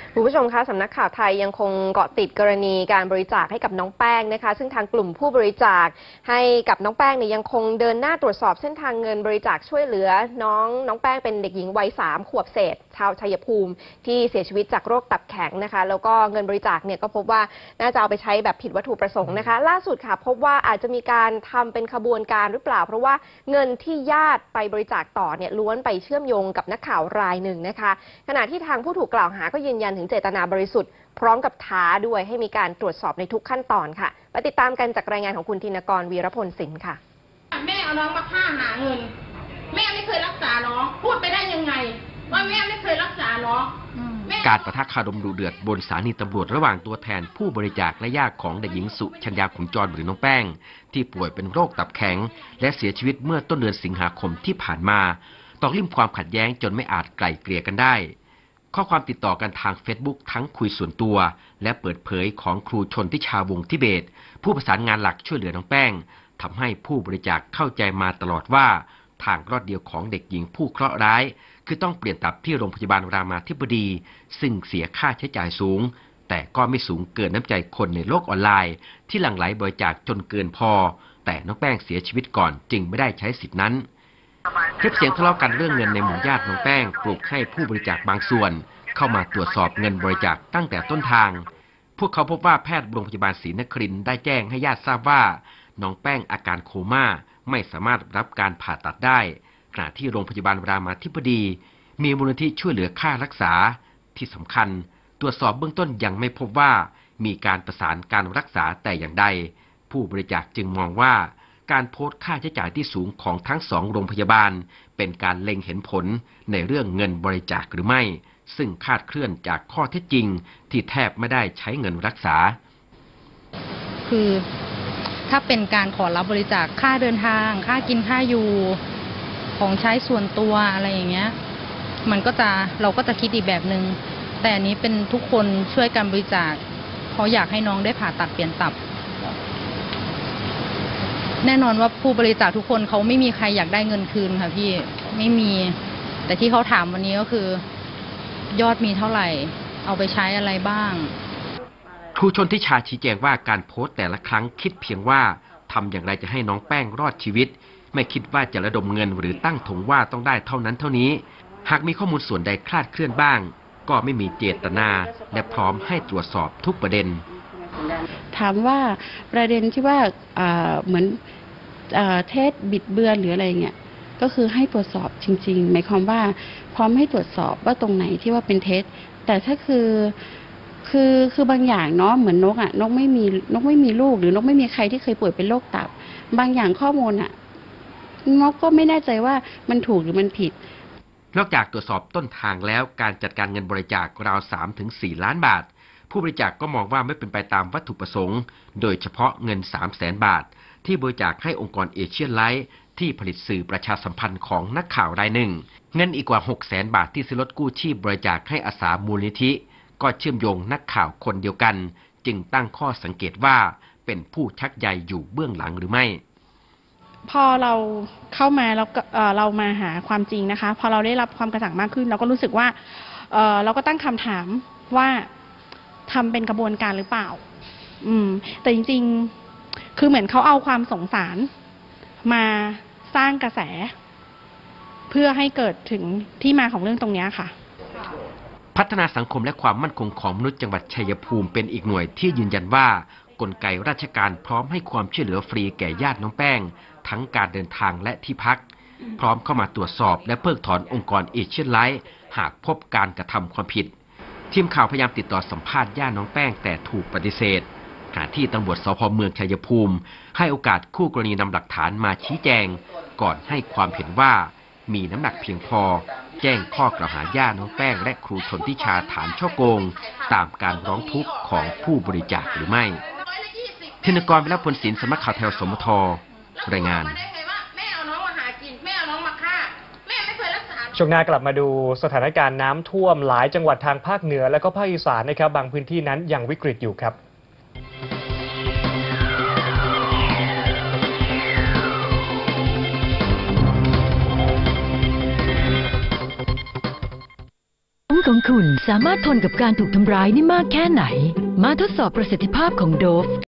คุณผู้ชมคะสำนักข่าวไทยยังคงเกาะติดกรณีการบริจาคให้กับน้องแป้งนะคะซึ่งทางกลุ่มผู้บริจาคให้กับน้องแป้งเนี่ยยังคงเดินหน้าตรวจสอบเส้นทางเงินบริจาคช่วยเหลือน้องแป้งเป็นเด็กหญิงวัย3 ขวบเศษชาวชัยภูมิที่เสียชีวิตจากโรคตับแข็งนะคะแล้วก็เงินบริจาคเนี่ยก็พบว่าน่าจะเอาไปใช้แบบผิดวัตถุประสงค์นะคะล่าสุดค่ะพบว่าอาจจะมีการทำเป็นขบวนการหรือเปล่าเพราะว่าเงินที่ญาติไปบริจาคต่อเนี่ยล้วนไปเชื่อมโยงกับนักข่าวรายหนึ่งนะคะขณะที่ทางผู้ถูกกล่าวหาก็ยืนยันถึงเจตนาบริสุทธิ์พร้อมกับท้าด้วยให้มีการตรวจสอบในทุกขั้นตอนค่ะไปติดตามกันจากรายงานของคุณธินกรวีรพลสินค่ะแม่เอาน้องมาฆ่าหาเงินแม่ไม่เคยรักษาน้องพูดไปได้ยังไงว่าแม่ไม่เคยรักษาน้องการปะทะคารมดุเดือดบนสถานีตำรวจระหว่างตัวแทนผู้บริจาคและญาติของเด็กหญิงสุชัญญาขุนจรหรือน้องแป้งที่ป่วยเป็นโรคตับแข็งและเสียชีวิตเมื่อต้นเดือนสิงหาคมที่ผ่านมาตอกลิ่มความขัดแย้งจนไม่อาจไกล่เกลี่ยกันได้ข้อความติดต่อกันทาง Facebook ทั้งคุยส่วนตัวและเปิดเผยของครูชนทิชาวงศ์ทิเบศผู้ประสานงานหลักช่วยเหลือน้องแป้งทำให้ผู้บริจาคเข้าใจมาตลอดว่าทางรอดเดียวของเด็กหญิงผู้เคราะห์ร้ายคือต้องเปลี่ยนตับที่โรงพยาบาลรามาธิบดีซึ่งเสียค่าใช้จ่ายสูงแต่ก็ไม่สูงเกินน้ำใจคนในโลกออนไลน์ที่หลั่งไหลบริจาคจนเกินพอแต่น้องแป้งเสียชีวิตก่อนจึงไม่ได้ใช้สิทธินั้นคลิปเสียงทะเลาะกันเรื่องเงินในหมู่ญาติน้องแป้งปลุกให้ผู้บริจาคบางส่วนเข้ามาตรวจสอบเงินบริจาคตั้งแต่ต้นทางพวกเขาพบว่าแพทย์โรงพยาบาลศรีนครินทร์ได้แจ้งให้ญาติทราบว่าน้องแป้งอาการโคม่าไม่สามารถรับการผ่าตัดได้ขณะที่โรงพยาบาลรามาธิบดีมีมูลนิธิช่วยเหลือค่ารักษาที่สำคัญตรวจสอบเบื้องต้นยังไม่พบว่ามีการประสานการรักษาแต่อย่างใดผู้บริจาคจึงมองว่าการโพสต์ค่าใช้จ่ายที่สูงของทั้ง2 โรงพยาบาลเป็นการเล็งเห็นผลในเรื่องเงินบริจาคหรือไม่ซึ่งคลาดเคลื่อนจากข้อเท็จจริงที่แทบไม่ได้ใช้เงินรักษาคือถ้าเป็นการขอรับบริจาคค่าเดินทางค่ากินค่าอยู่ของใช้ส่วนตัวอะไรอย่างเงี้ยเราก็จะคิดอีกแบบนึงแต่อันนี้เป็นทุกคนช่วยกันบริจาคเพราะอยากให้น้องได้ผ่าตัดเปลี่ยนตับแน่นอนว่าผู้บริจาคทุกคนเขาไม่มีใครอยากได้เงินคืนค่ะพี่ไม่มีแต่ที่เขาถามวันนี้ก็คือยอดมีเท่าไหร่เอาไปใช้อะไรบ้างครูชนทิชาชี้แจงว่าการโพสต์แต่ละครั้งคิดเพียงว่าทำอย่างไรจะให้น้องแป้งรอดชีวิตไม่คิดว่าจะระดมเงินหรือตั้งธงว่าต้องได้เท่านั้นเท่านี้หากมีข้อมูลส่วนใดคลาดเคลื่อนบ้างก็ไม่มีเจตนาและพร้อมให้ตรวจสอบทุกประเด็นถามว่าประเด็นที่ว่าเหมือนเท็จบิดเบือนหรืออะไรเงี้ยก็คือให้ตรวจสอบจริงๆหมายความว่าพร้อมให้ตรวจสอบว่าตรงไหนที่ว่าเป็นเท็จแต่ถ้าคือบางอย่างเนาะเหมือนนกไม่มีลูกหรือนกไม่มีใครที่เคยป่วยเป็นโรคตับบางอย่างข้อมูลนกก็ไม่แน่ใจว่ามันถูกหรือมันผิดนอกจากตรวจสอบต้นทางแล้วการจัดการเงินบริจาคราว 3-4 ล้านบาทผู้บริจาคก็มองว่าไม่เป็นไปตามวัตถุประสงค์โดยเฉพาะเงิน 300,000 บาทที่บริจาคให้องค์กรเอเชียนไลท์ที่ผลิตสื่อประชาสัมพันธ์ของนักข่าวรายหนึ่งเงินอีกกว่า 600,000 บาทที่ซื้อรถกู้ชีพบริจาคให้อาสามูลนิธิก็เชื่อมโยงนักข่าวคนเดียวกันจึงตั้งข้อสังเกตว่าเป็นผู้ชักใยอยู่เบื้องหลังหรือไม่พอเราเข้ามาแล้วเรามาหาความจริงนะคะพอเราได้รับความกระจ่างมากขึ้นเราก็รู้สึกว่าเราก็ตั้งคำถามว่าทำเป็นกระบวนการหรือเปล่าแต่จริงๆคือเหมือนเขาเอาความสงสารมาสร้างกระแสเพื่อให้เกิดถึงที่มาของเรื่องตรงนี้ค่ะพัฒนาสังคมและความมั่นคงของมนุษย์จังหวัดชัยภูมิเป็นอีกหน่วยที่ยืนยันว่ากลไกราชการพร้อมให้ความช่วยเหลือฟรีแก่ญาติน้องแป้งทั้งการเดินทางและที่พักพร้อมเข้ามาตรวจสอบและเพิกถอนองค์กรเอเชียนไลท์หากพบการกระทำความผิดทีมข่าวพยายามติดต่อสัมภาษณ์ญาติน้องแป้งแต่ถูกปฏิเสธขณะที่ตำรวจสภ.เมืองชัยภูมิให้โอกาสคู่กรณีนำหลักฐานมาชี้แจงก่อนให้ความเห็นว่ามีน้ำหนักเพียงพอแจ้งข้อกล่าวหาญาติน้องแป้งและครูชนทิชาฐานฉ้อโกงตามการร้องทุกข์ของผู้บริจาคหรือไม่ธินกร วิรพลศิลป์สำนักข่าวไทย สมท.รายงานช่วงหน้ากลับมาดูสถานการณ์น้ำท่วมหลายจังหวัดทางภาคเหนือและก็ภาคอีสานนะครับบางพื้นที่นั้นยังวิกฤตอยู่ครับกของคุณสามารถทนกับการถูกทำร้ายได้มากแค่ไหน มาทดสอบประสิทธิภาพของโดฟ